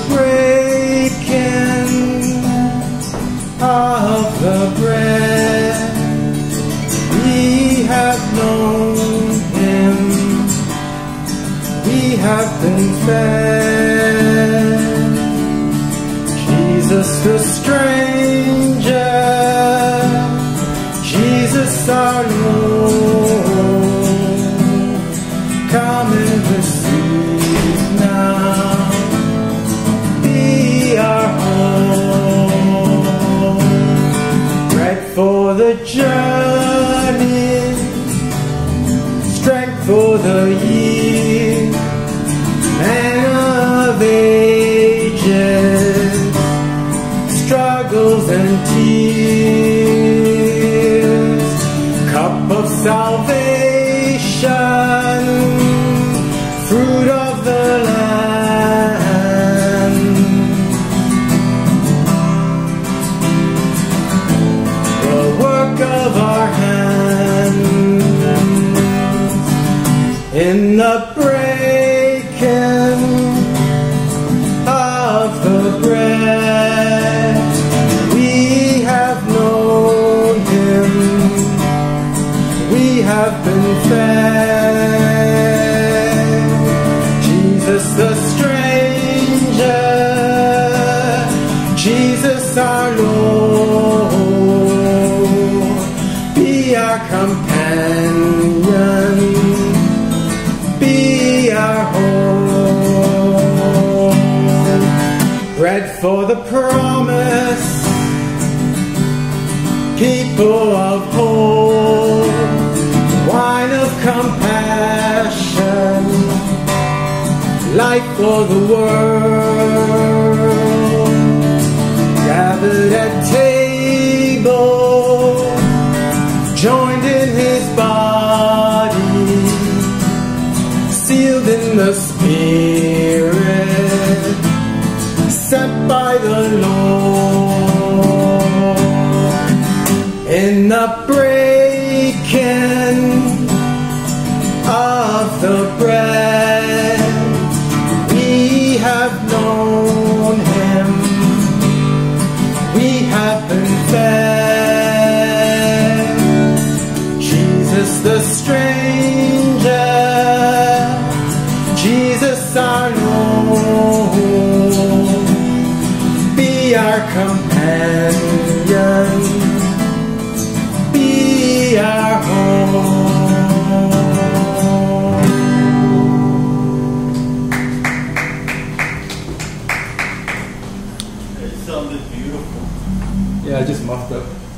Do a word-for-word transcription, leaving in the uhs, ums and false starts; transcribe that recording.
breaking of the bread, we have known Him, we have been fed. Jesus the stranger, Jesus our Lord, come and receive now, be our home. Bread for the journey, strength for the year, man of ages, struggles and tears, cup of salvation, fruit of the land, the work of our hands. In the breaking of the bread, we have known Him, we have been fed. Jesus the stranger, Jesus our Lord, be our companion, be our home. Bread for the promise, people of hope, wine of compassion, life for the world, gathered at table, joined in His body, sealed in the Spirit, sent by the Lord. In the breaking of the bread, we have known Him, we have been fed. Jesus the stranger, Jesus our Lord, be our companion, be our home. It sounded beautiful. Yeah, I just muffed up.